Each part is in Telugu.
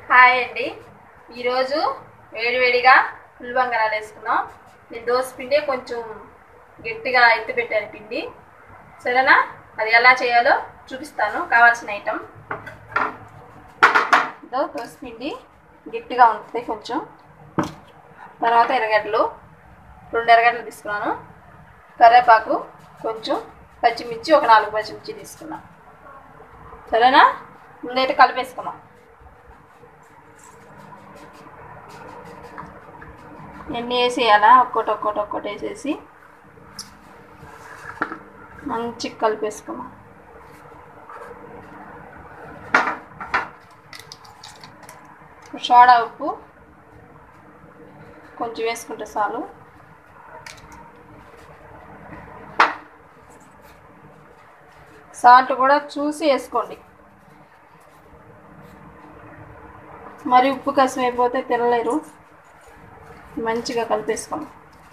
హాయ్ అండి. ఈరోజు వేడివేడిగా పులి బంగారాలు వేసుకున్నాం. నేను దోశ పిండి కొంచెం గట్టిగా ఎత్తి పెట్టాను పిండి. సరేనా? అది ఎలా చేయాలో చూపిస్తాను. కావాల్సిన ఐటమ్ దోశ పిండి గట్టిగా ఉంటుంది కొంచెం. తర్వాత ఎర్రగడ్డలు 2 ఎర్రగడ్డలు తీసుకున్నాను. కరివేపాకు కొంచెం, పచ్చిమిర్చి ఒక 4 పచ్చిమిర్చి తీసుకున్నాను. సరేనా? ముందైతే కలిపేసుకున్నాం. ఎన్ని వేసేయాలా? ఒక్కొక్కటి వేసేసి మంచిగా కలిపేసుకున్నాం. సోడా ఉప్పు కొంచెం వేసుకుంటే చాలు. సాల్ట్ కూడా చూసి వేసుకోండి. మరి ఉప్పు కసం అయిపోతే తినలేరు. మంచిగా కలిపేసుకోండి.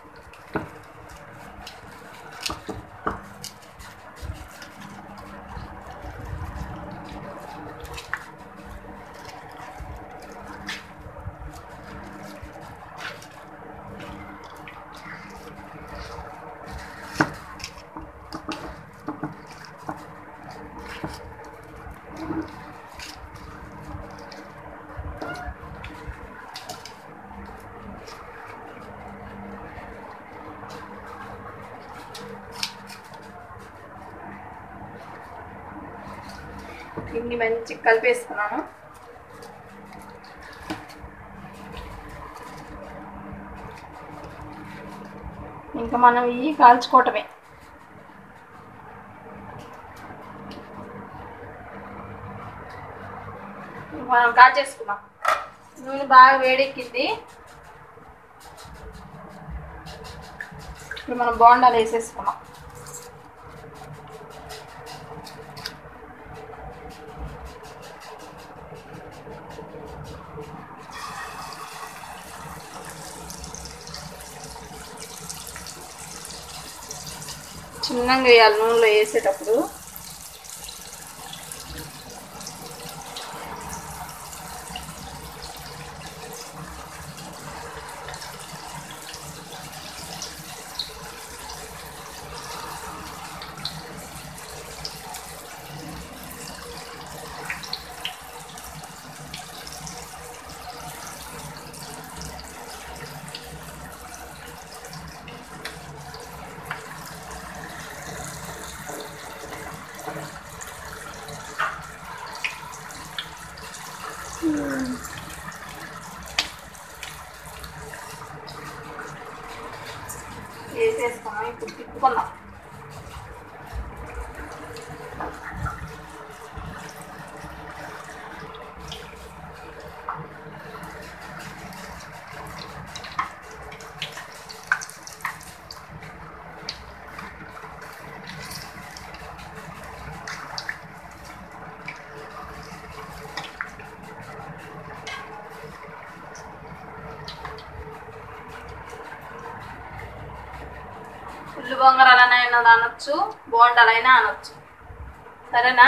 ఇన్ని మంచిగా కలిపేసుకున్నాను. ఇంకా మనం ఇవి కాల్చుకోవటమే. మనం కాల్చేసుకున్నాం. నూనె బాగా వేడెక్కింది. ఇప్పుడు మనం బోండాలు వేసేసుకున్నాం. చిన్నగా వేయాలి నూనెలో వేసేటప్పుడు. వేసేసుకున్నాం. ఇప్పుడు తిప్పుకుందాం. పుల్లి బొంగరాలనైనా అనొచ్చు, బోండాలైనా అనొచ్చు. సరేనా?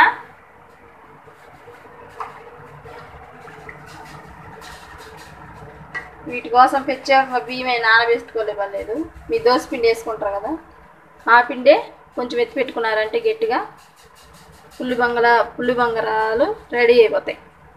వీటి కోసం ప్రత్యేకంగా బియ్యమే నానబెట్టుకోలేవలేదు. మీ దోశ పిండి వేసుకుంటారు కదా, ఆ పిండే కొంచెం ఎత్తి పెట్టుకున్నారంటే గట్టిగా పుల్లి బంగారాలు రెడీ అయిపోతాయి.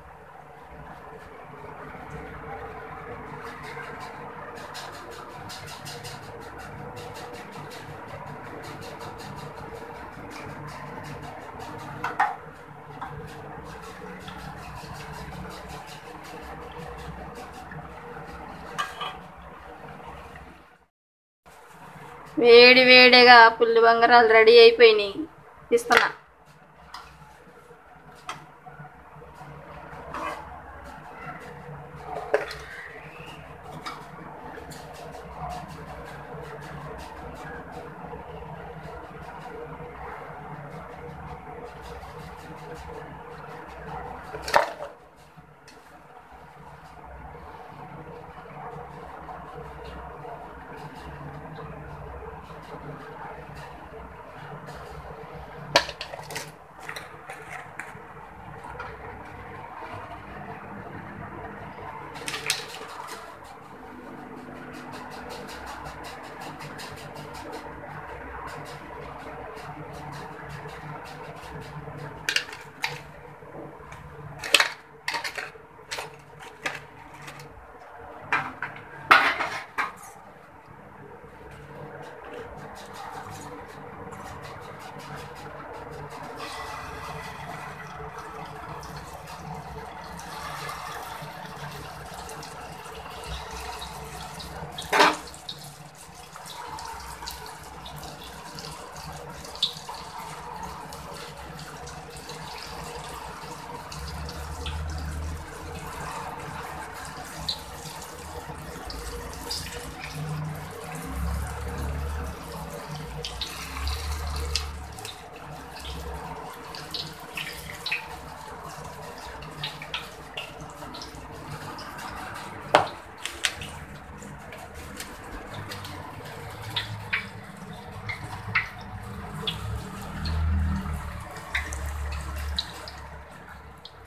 వేడి వేడిగా పుల్లి బంగారాలు రెడీ అయిపోయినాయి. తీస్తున్నా.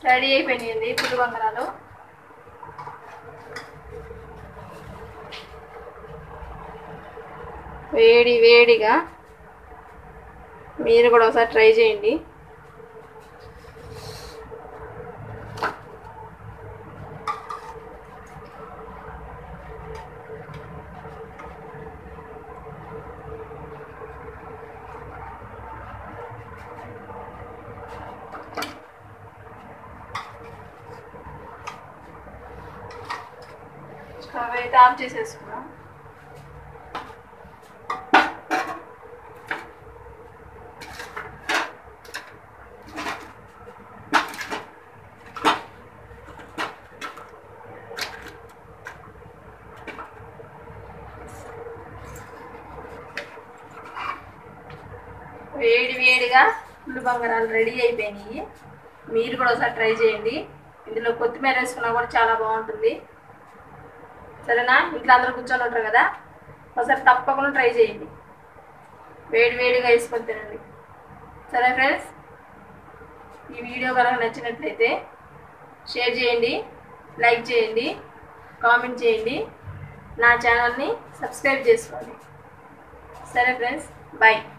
రెడీ అయిపోయినాయండి పులి బంగారాలు. వేడి వేడిగా మీరు కూడా ఒకసారి ట్రై చేయండి. స్టవ్ అయితే ఆఫ్ చేసేసుకున్నాం. వేడి వేడిగా పులి బంగారాలు రెడీ అయిపోయినాయి. మీరు కూడా ఒకసారి ట్రై చేయండి. ఇందులో కొత్తిమీర వేసుకున్నా కూడా చాలా బాగుంటుంది. సరేనా? ఇంట్లో అందరూ కూర్చొని ఉంటారు కదా, ఒకసారి తప్పకుండా ట్రై చేయండి. వేడి వేడిగా వేసుకొని తినండి. సరే ఫ్రెండ్స్, ఈ వీడియో కనుక నచ్చినట్లయితే షేర్ చేయండి, లైక్ చేయండి, కామెంట్ చేయండి, నా ఛానల్ని సబ్స్క్రైబ్ చేసుకోండి. సరే ఫ్రెండ్స్, బాయ్.